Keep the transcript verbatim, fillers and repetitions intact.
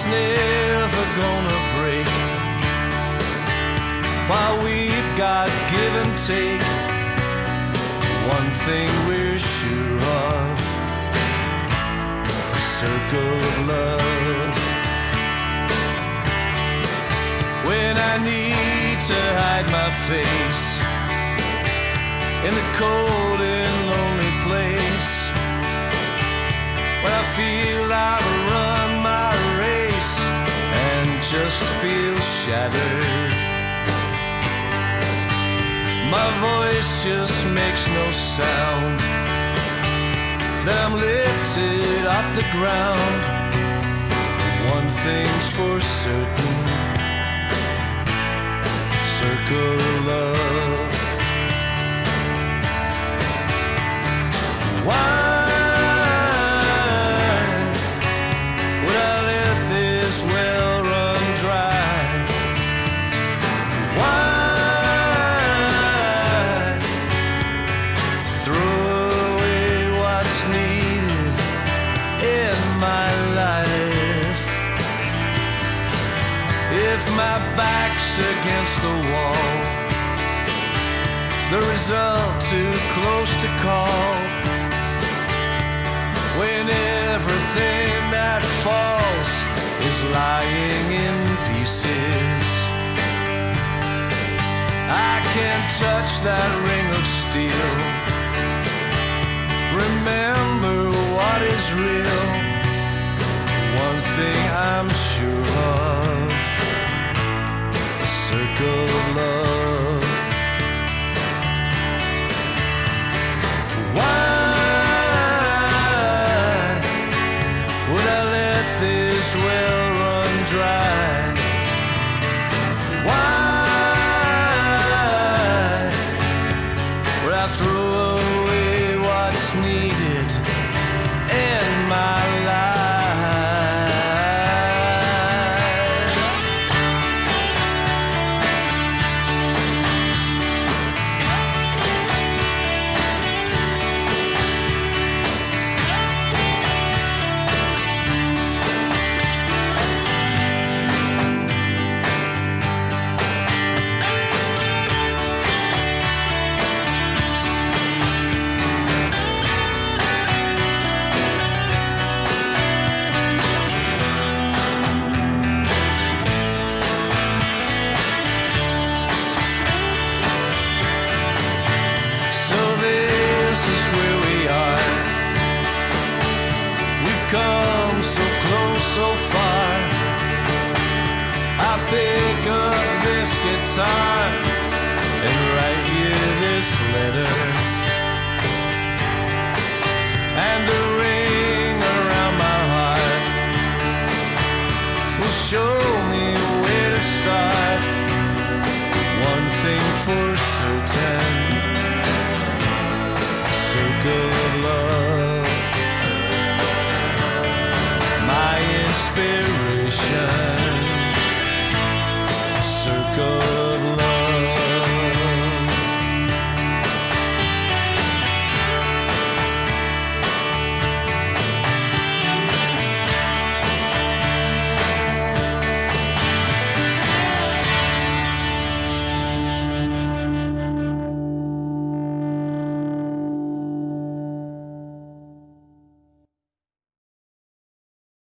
it's never gonna break. While we've got give and take, one thing we're sure of, a circle of love. When I need to hide my face in the cold and lonely place, when I feel I've run my race and just feel shattered, my voice just makes no sound, then I'm lifted off the ground. One thing's for certain, circle of love. Why would I let this well run dry? Why throw away what's needed in my life? If my back's against the wall, the result too close to call, when everything that falls is lying in pieces, I can't touch that ring of steel. Remember what is real, one thing I'm sure of, a circle of love. Why would I let this well run dry? Why would I throw away what's needed in my life? Come so close, so far. I pick up this guitar and write you this letter, and the ring around my heart will show me where to start. One thing for certain, a circle of love. My inspiration, a circle